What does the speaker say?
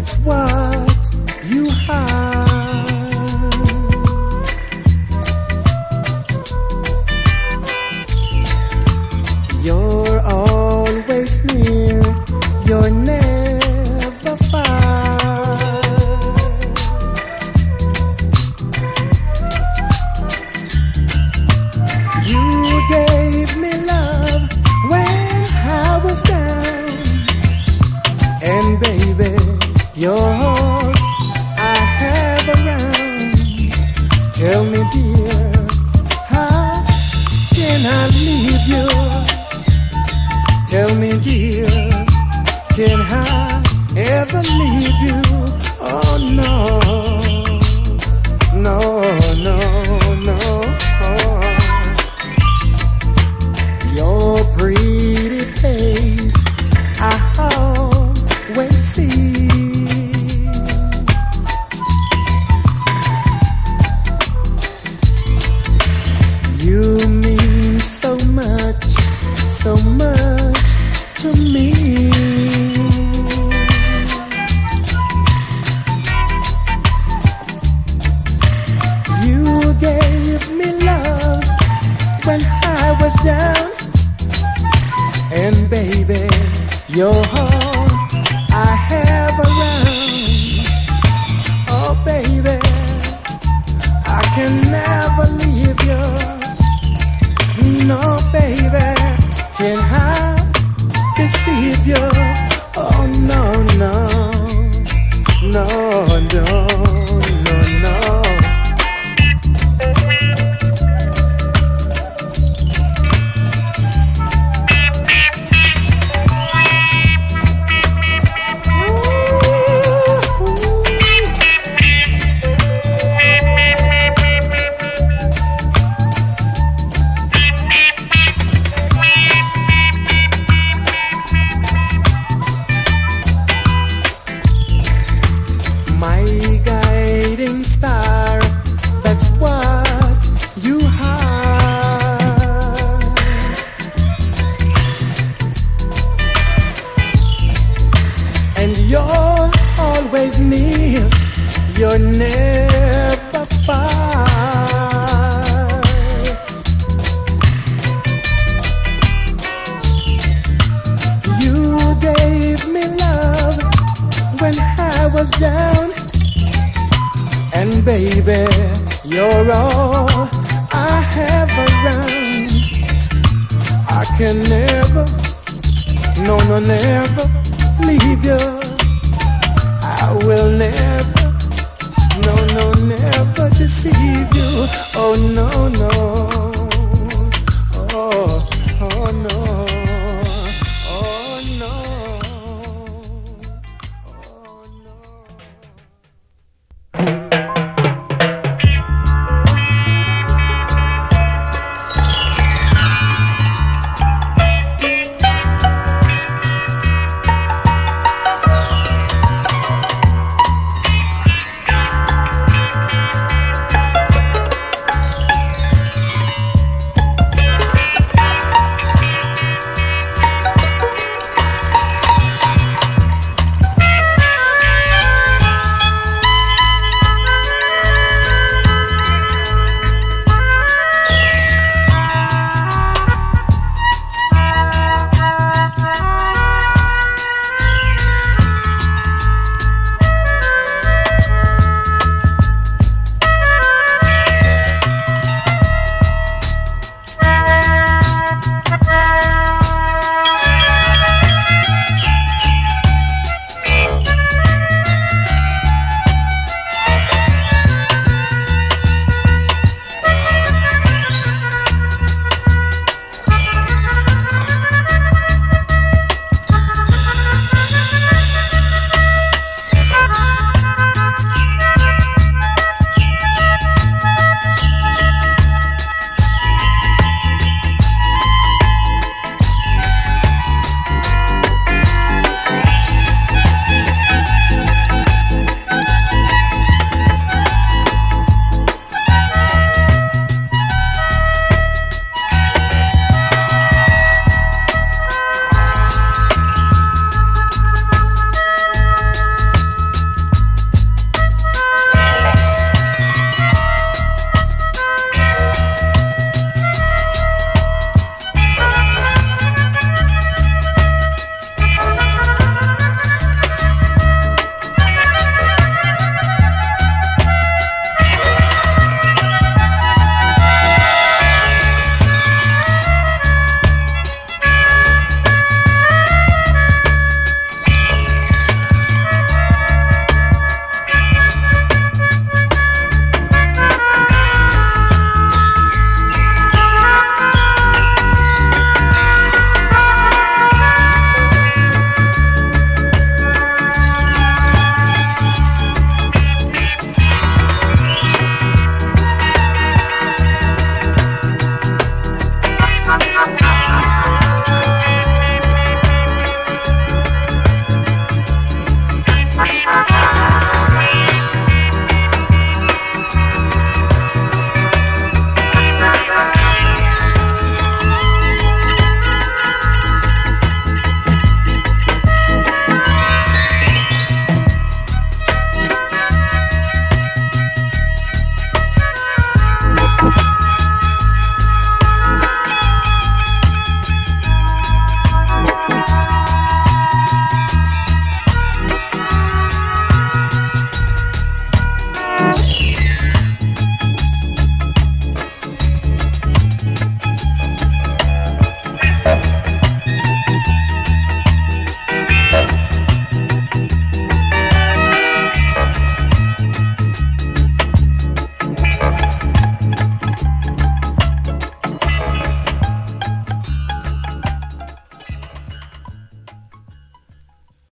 that's what you have. You're always near, you're never far. You gave me love when I was down, and baby, you're all I have around. Tell me, dear, how can I leave you? Tell me, dear, can I ever leave you? Oh no, no, no, no. Your pretty face I always see. You mean so much, so much to me. You gave me love when I was down, and baby, you're all I have around. Oh baby, I can never leave you. No baby, can I deceive you? Oh no, no, no, no, no, no. My guiding star, that's what you have. And you're always near, you're never far. You gave me love when I was down, and baby, you're all I have around. I can never, no, no, never leave you. I will never, no, no, never deceive you. Oh no, no, oh, oh no.